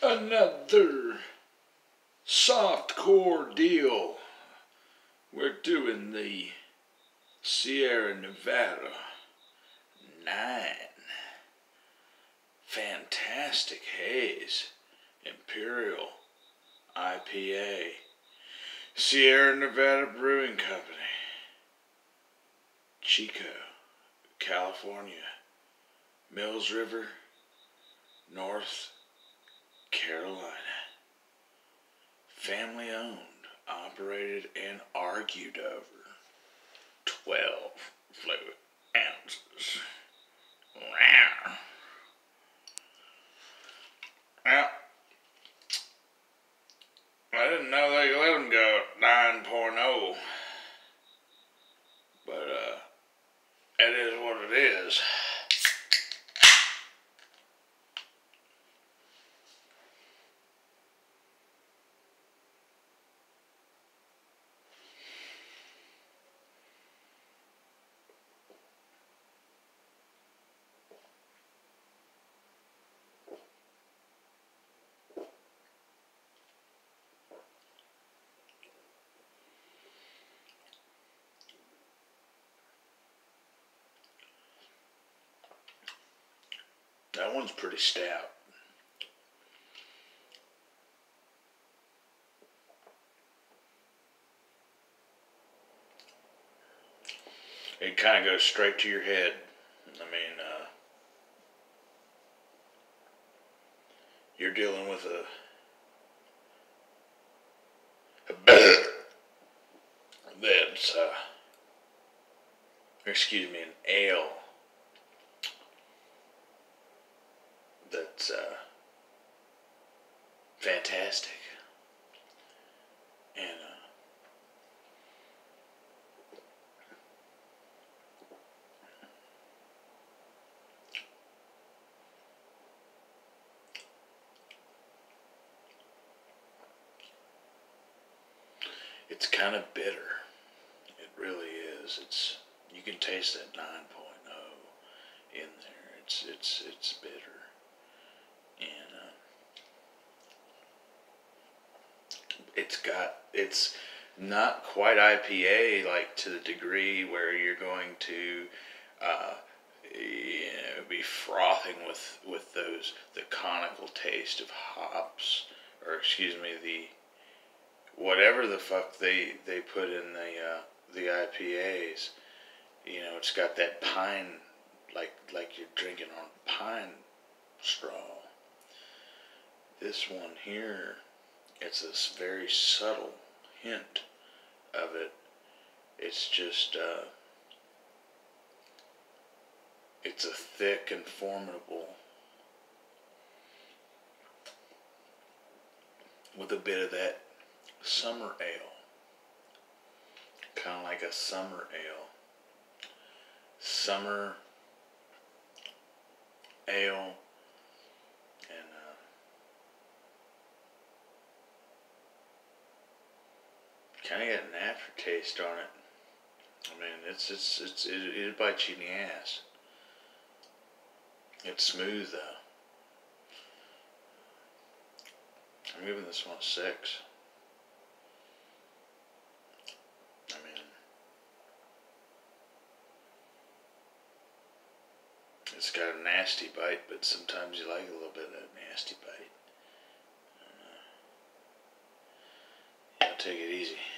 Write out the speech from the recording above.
another soft core deal. We're doing the Sierra Nevada 9 fantastic Haze Imperial IPA, Sierra Nevada Brewing Company, Chico, California, Mills River, North Carolina. Family owned, operated, and argued over. 12 fluid ounces. Wow. Well, I didn't know they let them go 9.0, but it is what it is. That one's pretty stout. It kind of goes straight to your head. I mean, you're dealing with that's, excuse me, an ale that's fantastic, and it's kind of bitter. It really is. You can taste that 9.0 in there. It's bitter. And it's not quite IPA, like to the degree where you're going to be frothing with the conical taste of hops, or excuse me, the whatever the fuck they put in the IPAs. You know, it's got that pine, like you're drinking on pine straw. This one here, it's this very subtle hint of it. It's just, it's a thick and formidable, with a bit of that summer ale. Kind of like a summer ale. Summer ale. And kind of got an aftertaste on it. I mean, it'll bite you in the ass. It's smooth though. I'm giving this one a 6. I mean, it's got a nasty bite, but sometimes you like a little bit of that nasty bite. Take it easy.